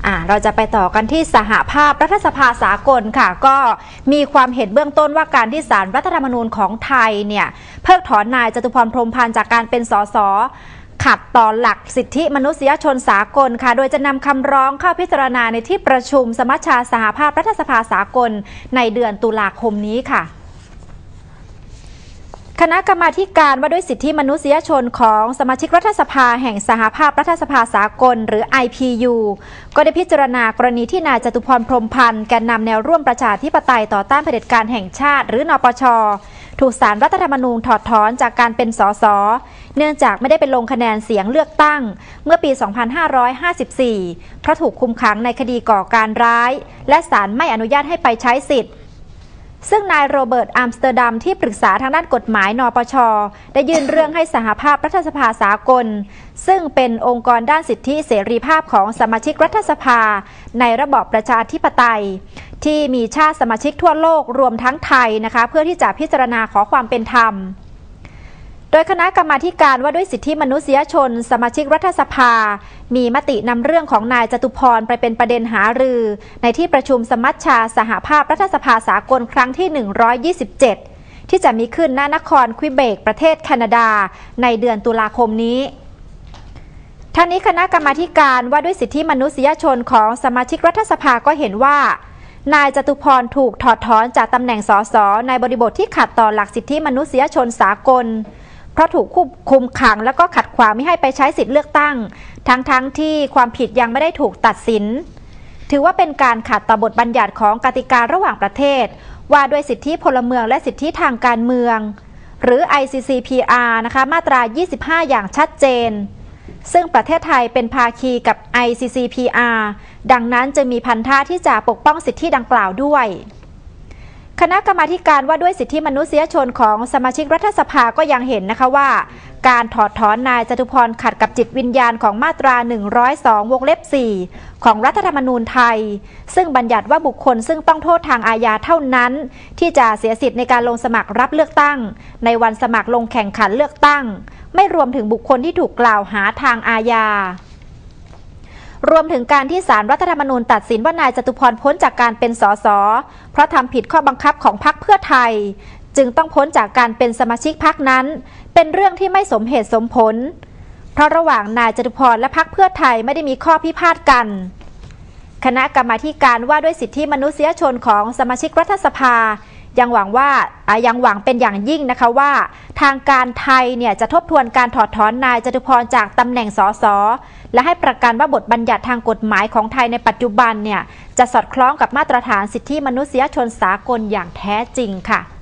เราจะไปต่อกันที่สหภาพรัฐสภาสากลค่ะก็มีความเห็นเบื้องต้นว่าการที่ศาลรัฐธรรมนูญของไทยเนี่ยเพิกถอนนายจตุพรพรหมพันธ์จากการเป็นสสขัดต่อหลักสิทธิมนุษยชนสากลค่ะโดยจะนำคำร้องเข้าพิจารณาในที่ประชุมสมัชชาสหภาพรัฐสภาสากลในเดือนตุลาคมนี้ค่ะคณะกรรมาการว่าด้วยสิทธิมนุษยชนของสมาชิกรัฐสภาแห่งสหภาพรัฐสภาสากลหรือ IPU ก็ได้พิจารณากรณีที่นายจตุพรพรหมพันธ์แกนนำแนวร่วมประชาธิปไตยต่อต้านเผด็จการแห่งชาติหรือนปช.ถูกศาลรัฐธรรมนูญถอดถอนจากการเป็นสสเนื่องจากไม่ได้ไปลงคะแนนเสียงเลือกตั้งเมื่อปี 2554 เพราะถูกคุมขังในคดีก่อการร้ายและศาลไม่อนุญาตให้ไปใช้สิทธิ์ซึ่งนายโรเบิร์ตอัมสเตอร์ดัมที่ปรึกษาทางด้านกฎหมายนปช.ได้ยื่นเรื่องให้สหภาพรัฐสภาสากลซึ่งเป็นองค์กรด้านสิทธิเสรีภาพของสมาชิกรัฐสภาในระบอบประชาธิปไตยที่มีชาติสมาชิกทั่วโลกรวมทั้งไทยนะคะเพื่อที่จะพิจารณาขอความเป็นธรรมโดยคณะกรรมาการว่าด้วยสิทธิมนุษยชนสมาชิกรัฐสภามีมตินำเรื่องของนายจตุพรไปเป็นประเด็นหารือในที่ประชุมสมัชชาสหภาพรัฐสภาสากลครั้งที่ 127 ที่จะมีขึ้นณนครควิเบกประเทศแคนาดาในเดือนตุลาคมนี้ทั้งนี้คณะกรรมาการว่าด้วยสิทธิมนุษยชนของสมาชิกรัฐสภาก็เห็นว่านายจตุพรถูกถอดถอนจากตำแหน่งสสในบริบทที่ขัดต่อหลักสิทธิมนุษยชนสากลเพราะถูกคุมขังและก็ขัดขวางไม่ให้ไปใช้สิทธิเลือกตั้งทั้งที่ความผิดยังไม่ได้ถูกตัดสินถือว่าเป็นการขัดต่อบทบัญญัติของกติการะหว่างประเทศว่าด้วยสิทธิพลเมืองและสิทธิทางการเมืองหรือ ICCPR นะคะมาตรา 25 อย่างชัดเจนซึ่งประเทศไทยเป็นภาคีกับ ICCPR ดังนั้นจะมีพันธะที่จะปกป้องสิทธิดังกล่าวด้วยคณะกรรมาการว่าด้วยสิทธิมนุษยชนของสมาชิกรัฐสภาก็ยังเห็นนะคะว่าการถอดถอนนายจตุพรขัดกับจิตวิญญาณของมาตรา 102 วงเล็บ 4 ของรัฐธรรมนูญไทยซึ่งบัญญัติว่าบุคคลซึ่งต้องโทษทางอาญาเท่านั้นที่จะเสียสิทธิ์ในการลงสมัครรับเลือกตั้งในวันสมัครลงแข่งขันเลือกตั้งไม่รวมถึงบุคคลที่ถูกกล่าวหาทางอาญารวมถึงการที่ศาลรัฐธรรมนูญตัดสินว่านายจตุพรพ้นจากการเป็นสสเพราะทำผิดข้อบังคับของพรรคเพื่อไทยจึงต้องพ้นจากการเป็นสมาชิกพรรคนั้นเป็นเรื่องที่ไม่สมเหตุสมผลเพราะระหว่างนายจตุพรและพรรคเพื่อไทยไม่ได้มีข้อพิพาทกันคณะกรรมาการว่าด้วยสิทธิมนุษยชนของสมาชิกรัฐสภายังหวังเป็นอย่างยิ่งนะคะว่าทางการไทยเนี่ยจะทบทวนการถอดถอนนายจตุพรจากตำแหน่งสสและให้ประกันว่าบทบัญญัติทางกฎหมายของไทยในปัจจุบันเนี่ยจะสอดคล้องกับมาตรฐานสิทธิมนุษยชนสากลอย่างแท้จริงค่ะ